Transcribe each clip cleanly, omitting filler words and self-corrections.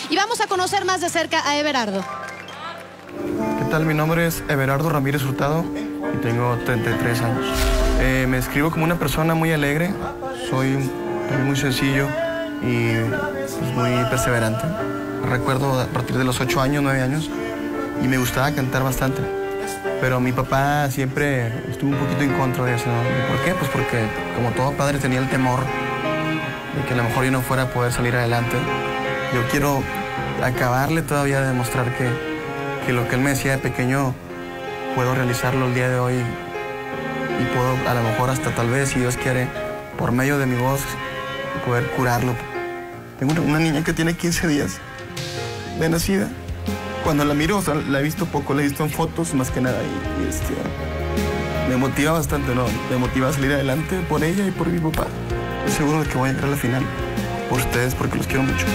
y vamos a conocer más de cerca a Everardo. ¿Qué tal? Mi nombre es Everardo Ramírez Hurtado y tengo 33 años. Me describo como una persona muy alegre, soy muy sencillo y pues, muy perseverante. Recuerdo a partir de los 8 años, 9 años, y me gustaba cantar bastante. Pero mi papá siempre estuvo un poquito en contra de eso, ¿no? ¿Por qué? Pues porque como todo padre tenía el temor de que a lo mejor yo no fuera a poder salir adelante. Yo quiero acabarle todavía de demostrar que lo que él me decía de pequeño puedo realizarlo el día de hoy y puedo a lo mejor hasta tal vez, si Dios quiere, por medio de mi voz, poder curarlo. Tengo una niña que tiene 15 días de nacida. Cuando la miro, o sea, la he visto poco, la he visto en fotos más que nada y me motiva bastante, ¿no? Me motiva a salir adelante por ella y por mi papá. Estoy seguro de que voy a llegar a la final por ustedes porque los quiero mucho.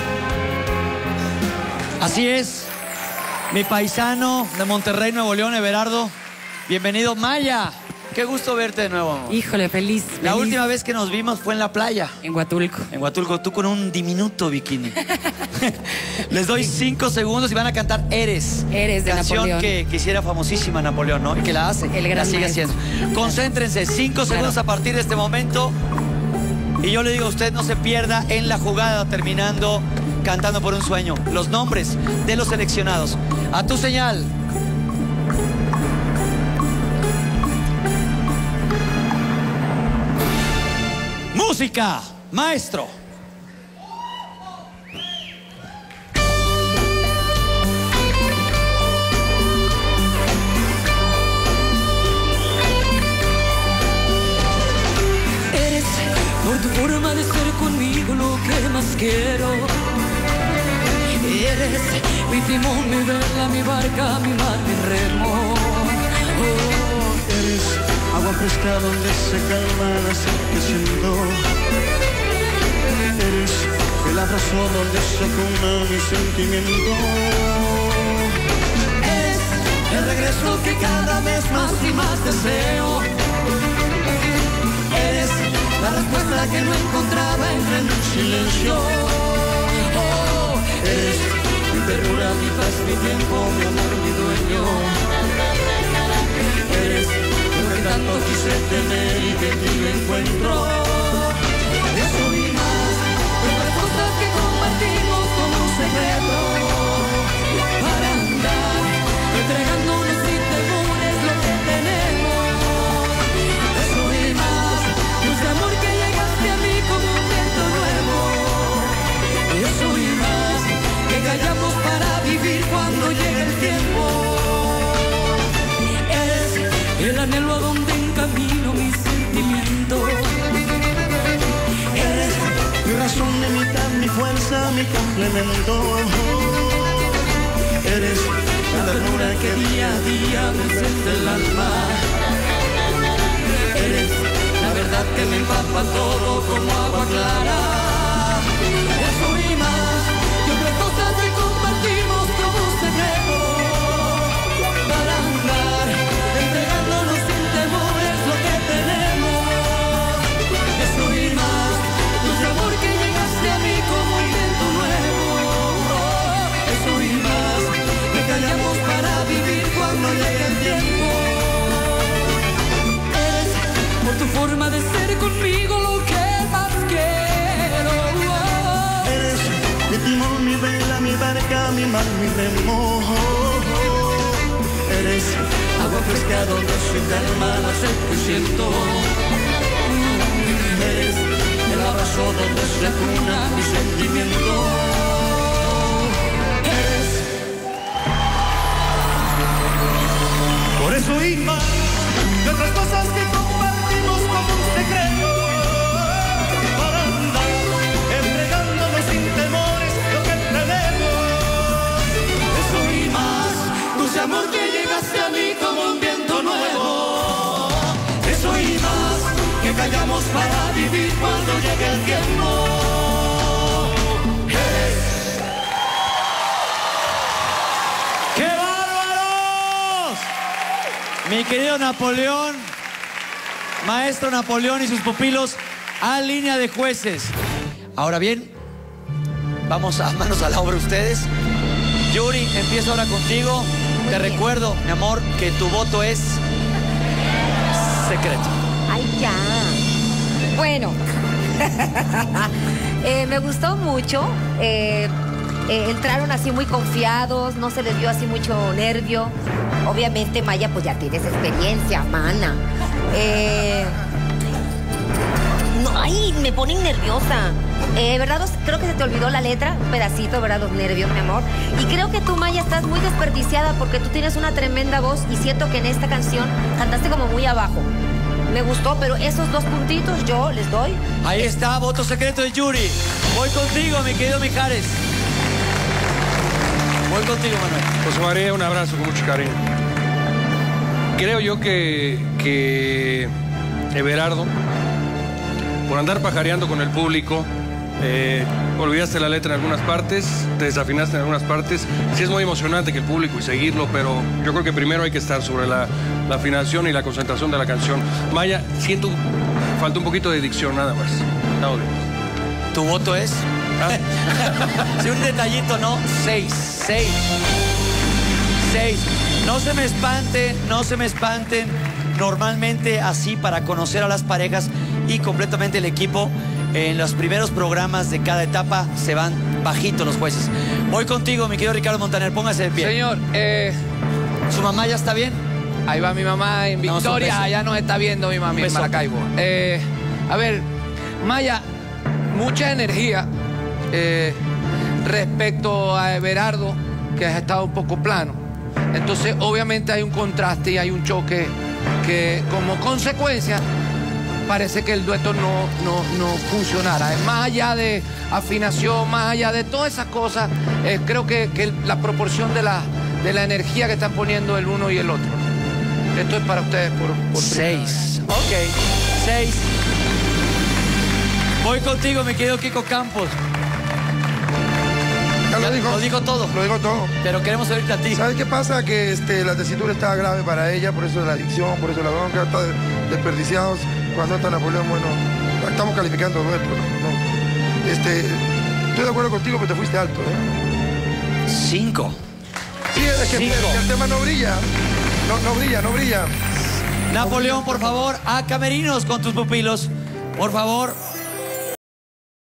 Así es, mi paisano de Monterrey, Nuevo León, Everardo. Bienvenido, Maya. Qué gusto verte de nuevo. Híjole, feliz. La última vez que nos vimos fue en la playa. En Huatulco. En Huatulco, tú con un diminuto bikini. Les doy 5 segundos y van a cantar Eres. Eres de canción Napoleón. que hiciera famosísima Napoleón, ¿no? Y que la hace. El gran la sigue maestro. haciendo. Concéntrense, 5 segundos a partir de este momento. Y yo le digo a usted, no se pierda en la jugada terminando Cantando por un Sueño. Los nombres de los seleccionados. A tu señal. Música, maestro. Eres por tu forma de ser conmigo lo que más quiero. Eres mi timón, mi vela, mi barca, mi mar, mi remo. Oh, eres agua fresca donde se calma la sed que siento. Eres el abrazo donde se cuna mi sentimiento. eres el regreso que cada vez más y más deseo. Eres la respuesta que no encontraba entre el silencio. Oh, eres mi ternura, mi paz, mi tiempo, mi amor, mi dueño. Eres lo que tanto quise tener y que en ti me encuentro. Eso y más, las cosas que compartimos como un secreto. Para andar entregándonos sin temores lo que tenemos. Eso y más, dulce amor que llegaste a mí como un viento nuevo. Eso y más, que callamos para vivir cuando llegue el tiempo. Eres el anhelo a donde encamino mis sentimientos. Eres mi razón, mi mitad, mi fuerza, mi complemento. Eres la ternura que día a día me enciende el alma. Eres la verdad que me empapa todo como agua clara. Eso y más, y otras cosas que compartimos como un secreto. Para andar entregándonos sin temores lo que tenemos. Eso y más, dulce amor que llegaste a mí como un viento nuevo. Eso y más, que callamos para vivir cuando llegue el tiempo. Eres por tu forma de ser conmigo lo que más quiero. Eres mi timón, mi vela, mi barca, mi mar, mi remo. Eres agua fresca donde se calma la sed que siento. eres El abrazo donde se cuna mi sentimiento. Eres por eso y más de otras cosas que compartimos como un secreto. Para andar entregándonos sin temores lo que tenemos. eso y más, dulce amor que llegaste a mí como un viento nuevo. Eso y más, que callamos para vivir cuando llegue el tiempo. ¡Qué bárbaros! Mi querido Napoleón, maestro Napoleón y sus pupilos a línea de jueces. Ahora bien, Vamos a manos a la obra ustedes. Yuri, empiezo ahora contigo. Te recuerdo, mi amor, que tu voto es secreto. Ay, ya. Bueno, me gustó mucho. Entraron así muy confiados, no se les vio así mucho nervio. Obviamente, Maya, pues ya tienes experiencia, mana. No, ay, me ponen nerviosa. ¿Verdad? Creo que se te olvidó la letra, un pedacito, ¿verdad? Los nervios, mi amor. Y creo que tú, Maya, estás muy desperdiciada porque tú tienes una tremenda voz y siento que en esta canción cantaste como muy abajo. Me gustó, pero esos 2 puntitos yo les doy. Ahí está, voto secreto de Yuri. Voy contigo, mi querido Mijares. Voy contigo, Manuel. José María, un abrazo con mucho cariño. Creo yo que Everardo, por andar pajareando con el público, olvidaste la letra en algunas partes, te desafinaste en algunas partes. Sí es muy emocionante que el público y seguirlo, pero yo creo que primero hay que estar sobre la afinación y la concentración de la canción. Maya, siento, falta un poquito de dicción nada más. No, ¿Tu voto es? Sí, un detallito, ¿no? 6. No se me espanten, no se me espanten. Normalmente así, para conocer a las parejas y completamente el equipo, en los primeros programas de cada etapa se van bajito los jueces. Voy contigo, mi querido Ricardo Montaner, póngase de pie. Señor, ¿Su mamá ya está bien? ahí va mi mamá en Victoria, allá nos está viendo mi mami en Maracaibo. A ver, Maya, mucha energía respecto a Everardo, que has estado un poco plano. Entonces, obviamente hay un contraste y hay un choque que, como consecuencia, parece que el dueto no funcionara. Más allá de afinación, más allá de todas esas cosas, creo que la proporción de la energía que están poniendo el uno y el otro. Esto es para ustedes por 6. Ok, 6. Voy contigo, mi querido Kiko Campos. Ya lo dijo. Lo dijo todo. Lo dijo todo. Pero queremos oírte a ti. ¿Sabes qué pasa? Que la tesitura está grave para ella, por eso la adicción, por eso la bronca, está desperdiciados. Cuando está Napoleón, bueno, estamos calificando dueto, ¿no? Estoy de acuerdo contigo, pero te fuiste alto, ¿eh? 5. Sí, es que el tema no brilla. No brilla. Napoleón, por favor, a camerinos con tus pupilos. Por favor.